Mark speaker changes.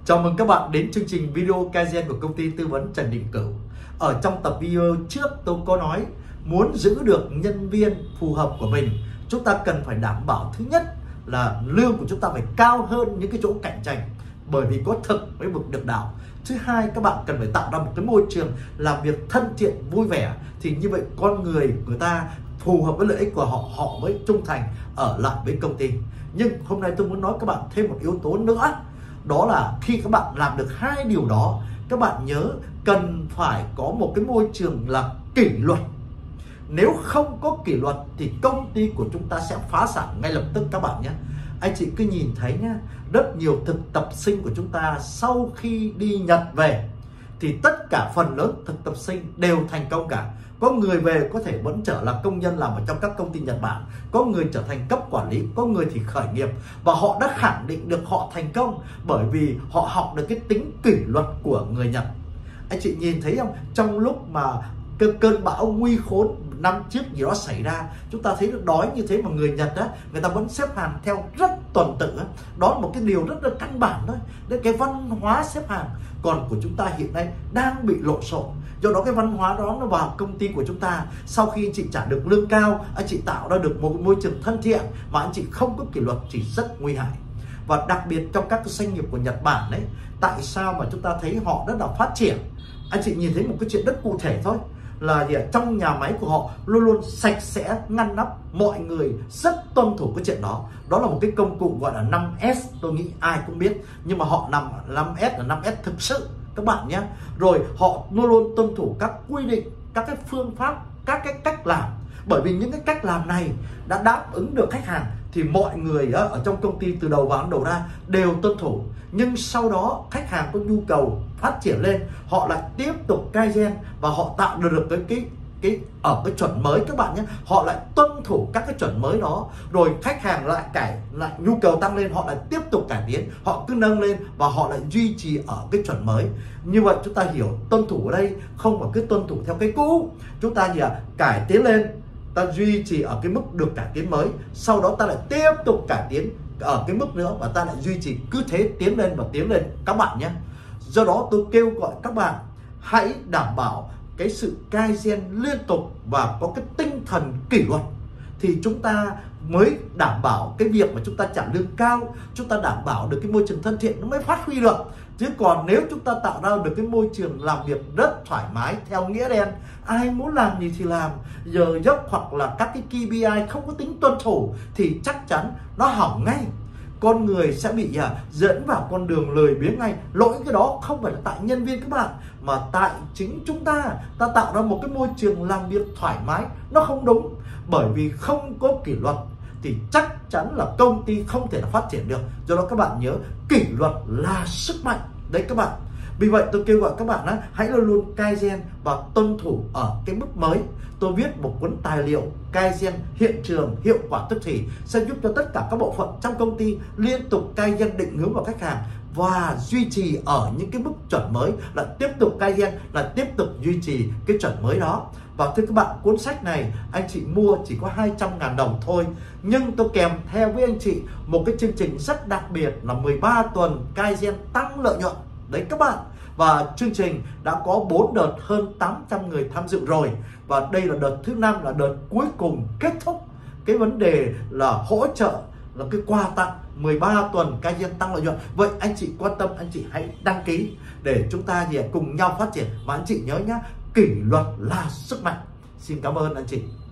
Speaker 1: Chào mừng các bạn đến chương trình video Kaizen của công ty tư vấn Trần Đình Cửu. Ở trong tập video trước tôi có nói muốn giữ được nhân viên phù hợp của mình, chúng ta cần phải đảm bảo thứ nhất là lương của chúng ta phải cao hơn những cái chỗ cạnh tranh, bởi vì có thực mới vực được đạo. Thứ hai, các bạn cần phải tạo ra một cái môi trường làm việc thân thiện, vui vẻ, thì như vậy con người ta phù hợp với lợi ích của họ, họ mới trung thành ở lại với công ty. Nhưng hôm nay tôi muốn nói các bạn thêm một yếu tố nữa, đó là khi các bạn làm được hai điều đó, các bạn nhớ cần phải có một cái môi trường là kỷ luật. Nếu không có kỷ luật thì công ty của chúng ta sẽ phá sản ngay lập tức các bạn nhé. Anh chị cứ nhìn thấy nhá, rất nhiều thực tập sinh của chúng ta sau khi đi Nhật về thì tất cả phần lớn thực tập sinh đều thành công cả. Có người về có thể vẫn trở là công nhân làm ở trong các công ty Nhật Bản, có người trở thành cấp quản lý, có người thì khởi nghiệp, và họ đã khẳng định được họ thành công bởi vì họ học được cái tính kỷ luật của người Nhật. Anh chị nhìn thấy không, trong lúc mà cơn bão nguy khốn năm trước gì đó xảy ra, chúng ta thấy đói như thế mà người Nhật á, người ta vẫn xếp hàng theo rất tuần tự. Đó là một cái điều rất là căn bản thôi, đấy, cái văn hóa xếp hàng. Còn của chúng ta hiện nay đang bị lộn xộn, do đó cái văn hóa đó nó vào công ty của chúng ta. Sau khi anh chị trả được lương cao, anh chị tạo ra được một môi trường thân thiện mà anh chị không có kỷ luật thì rất nguy hại. Và đặc biệt trong các doanh nghiệp của Nhật Bản đấy, tại sao mà chúng ta thấy họ rất là phát triển? Anh chị nhìn thấy một cái chuyện rất cụ thể thôi, là trong nhà máy của họ luôn luôn sạch sẽ ngăn nắp, mọi người rất tuân thủ cái chuyện đó. Đó là một cái công cụ gọi là 5S, tôi nghĩ ai cũng biết, nhưng mà họ nằm 5S là 5S thực sự các bạn nhé. Rồi họ luôn luôn tuân thủ các quy định, các cái phương pháp, các cái cách làm, bởi vì những cái cách làm này đã đáp ứng được khách hàng thì mọi người ở trong công ty từ đầu vào đến đầu ra đều tuân thủ. Nhưng sau đó khách hàng có nhu cầu phát triển lên, họ lại tiếp tục Kaizen và họ tạo được cái ở cái chuẩn mới các bạn nhé. Họ lại tuân thủ các cái chuẩn mới đó, rồi khách hàng lại nhu cầu tăng lên, họ lại tiếp tục cải tiến, họ cứ nâng lên và họ lại duy trì ở cái chuẩn mới. Như vậy chúng ta hiểu tuân thủ ở đây không phải cứ tuân thủ theo cái cũ, chúng ta cải tiến lên, ta duy trì ở cái mức được cải tiến mới, sau đó ta lại tiếp tục cải tiến ở cái mức nữa và ta lại duy trì cứ thế tiến lên và tiến lên các bạn nhé. Do đó tôi kêu gọi các bạn hãy đảm bảo cái sự Kaizen liên tục và có cái tinh thần kỷ luật, thì chúng ta mới đảm bảo cái việc mà chúng ta trả lương cao, chúng ta đảm bảo được cái môi trường thân thiện nó mới phát huy được. Chứ còn nếu chúng ta tạo ra được cái môi trường làm việc rất thoải mái theo nghĩa đen, ai muốn làm gì thì làm, giờ giấc hoặc là các cái KPI không có tính tuân thủ thì chắc chắn nó hỏng ngay. Con người sẽ bị dẫn vào con đường lười biếng ngay. Lỗi cái đó không phải là tại nhân viên các bạn, mà tại chính chúng ta tạo ra một cái môi trường làm việc thoải mái nó không đúng. Bởi vì không có kỷ luật thì chắc chắn là công ty không thể phát triển được. Do đó các bạn nhớ kỷ luật là sức mạnh đấy các bạn. Vì vậy tôi kêu gọi các bạn hãy luôn luôn Kaizen và tuân thủ ở cái mức mới. Tôi viết một cuốn tài liệu Kaizen hiện trường hiệu quả tức thì sẽ giúp cho tất cả các bộ phận trong công ty liên tục Kaizen định hướng vào khách hàng và duy trì ở những cái mức chuẩn mới, là tiếp tục Kaizen, là tiếp tục duy trì cái chuẩn mới đó. Và thưa các bạn, cuốn sách này anh chị mua chỉ có 200.000 đồng thôi, nhưng tôi kèm theo với anh chị một cái chương trình rất đặc biệt là 13 tuần Kaizen tăng lợi nhuận đấy các bạn. Và chương trình đã có 4 đợt hơn 800 người tham dự rồi, và đây là đợt thứ 5, là đợt cuối cùng kết thúc cái vấn đề là hỗ trợ, là cái quà tặng 13 tuần Kaizen tăng lợi nhuận. Vậy anh chị quan tâm, anh chị hãy đăng ký để chúng ta cùng nhau phát triển. Và anh chị nhớ nhá, kỷ luật là sức mạnh. Xin cảm ơn anh chị.